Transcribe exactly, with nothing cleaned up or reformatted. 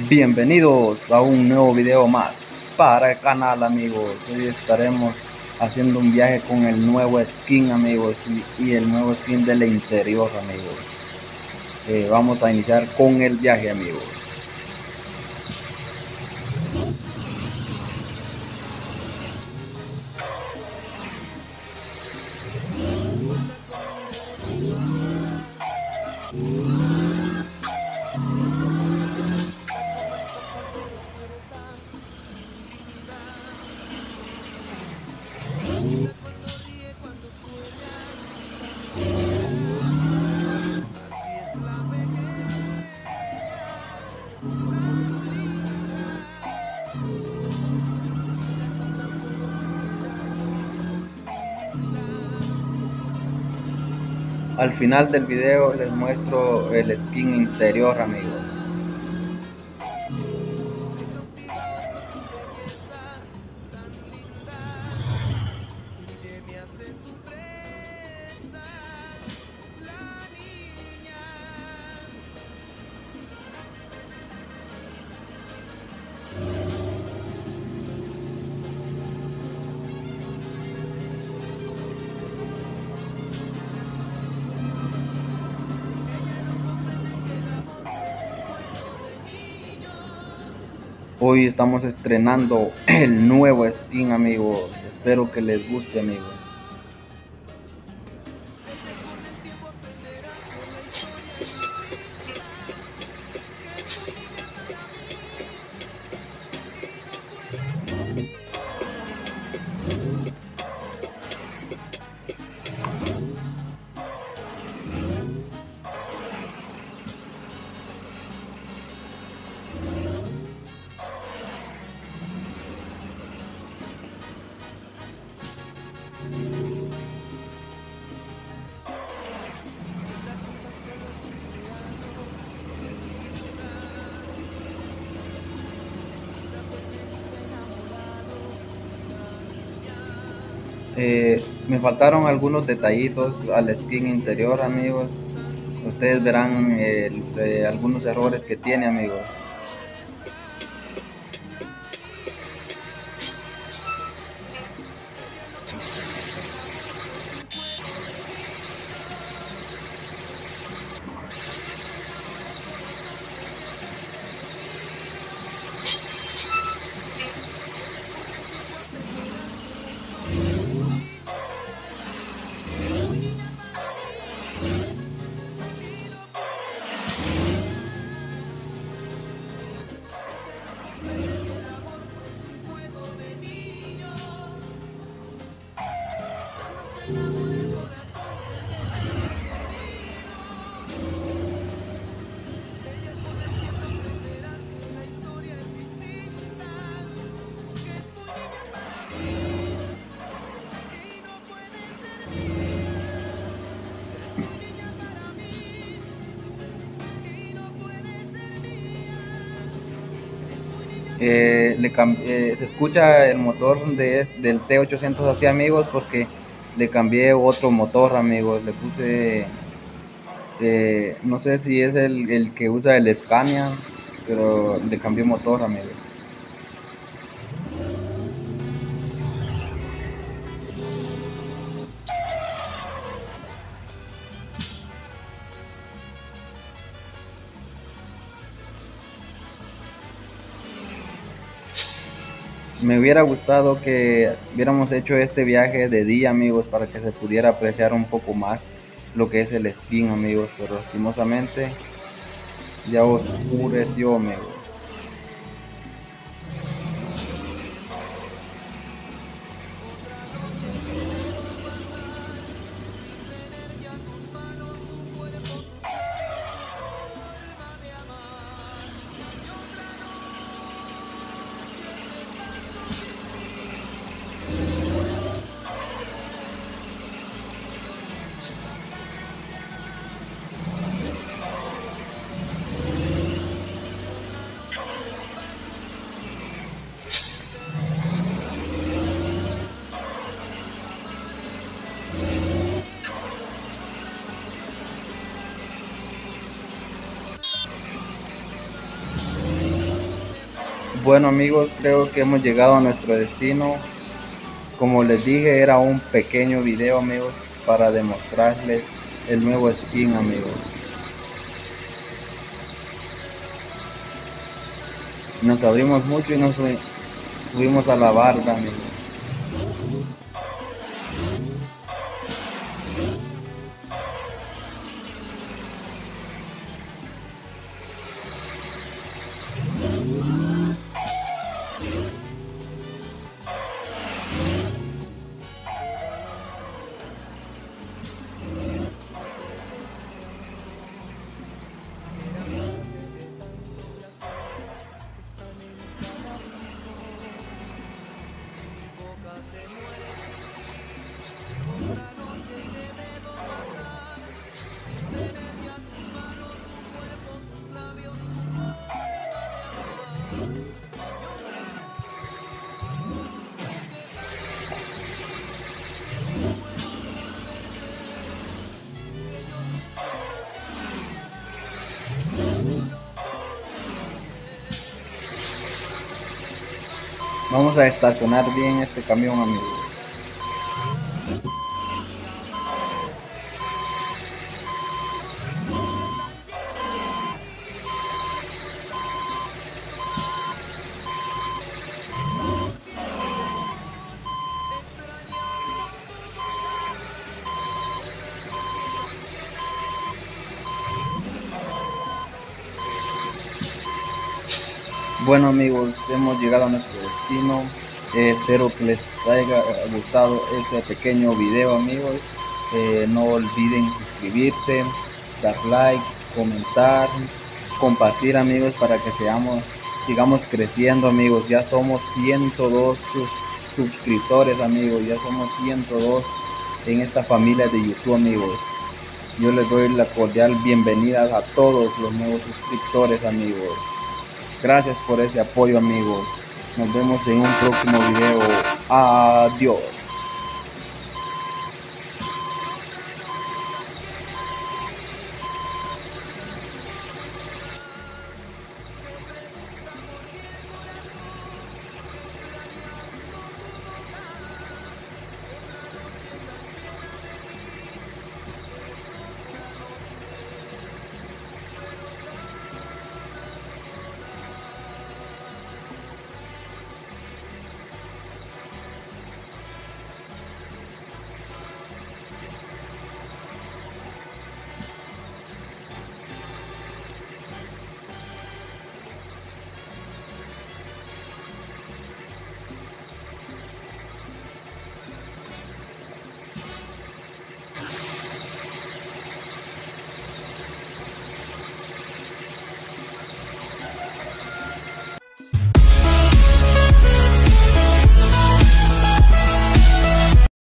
Bienvenidos a un nuevo video más para el canal, amigos. Hoy estaremos haciendo un viaje con el nuevo skin, amigos, y, y el nuevo skin del interior, amigos. Eh, vamos a iniciar con el viaje, amigos. Al final del video les muestro el skin interior, amigos. Hoy estamos estrenando el nuevo skin, amigos. Espero que les guste, amigos. Eh, me faltaron algunos detallitos al skin interior, amigos. Ustedes verán eh, eh, algunos errores que tiene, amigos. Eh, le eh, se escucha el motor de, del T ochocientos así, amigos, porque le cambié otro motor, amigos. Le puse eh, no sé si es el, el que usa el Scania, pero le cambié motor, amigos. Me hubiera gustado que hubiéramos hecho este viaje de día, amigos, para que se pudiera apreciar un poco más lo que es el skin, amigos, pero lastimosamente ya oscureció, amigos. Bueno amigos, creo que hemos llegado a nuestro destino. Como les dije, era un pequeño video amigos para demostrarles el nuevo skin amigos. Nos abrimos mucho y nos subimos a la barda amigos. Vamos a estacionar bien este camión amigos. Bueno amigos, hemos llegado a nuestro destino. Eh, espero que les haya gustado este pequeño video amigos. Eh, no olviden suscribirse, dar like, comentar, compartir amigos, para que seamos, sigamos creciendo amigos. Ya somos ciento dos sus, suscriptores amigos, ya somos ciento dos en esta familia de YouTube amigos. Yo les doy la cordial bienvenida a todos los nuevos suscriptores amigos. Gracias por ese apoyo amigos. Nos vemos en un próximo video. Adiós.